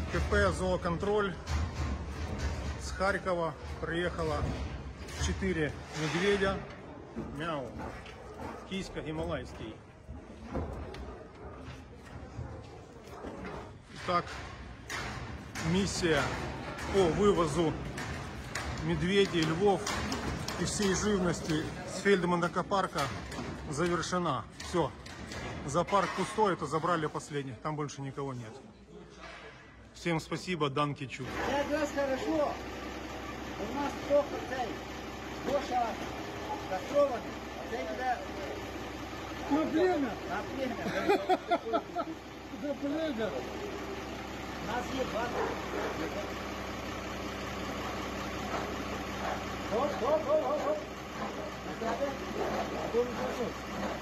КП «Зооконтроль» с Харькова приехало 4 медведя. Мяу. Киська гималайский. Итак, миссия по вывозу медведей, львов и всей живности с Фельдмана-парка завершена. Все. Зоопарк пустой, это забрали последних, там больше никого нет. Всем спасибо, Данки Чу. Пять раз хорошо. У нас плохо цей. Гоша кастрованный. А цей когда... На племя. На племя. На племя. У нас есть 20. Хоп, хоп, хоп, хоп. На пятый. Кто не пошел?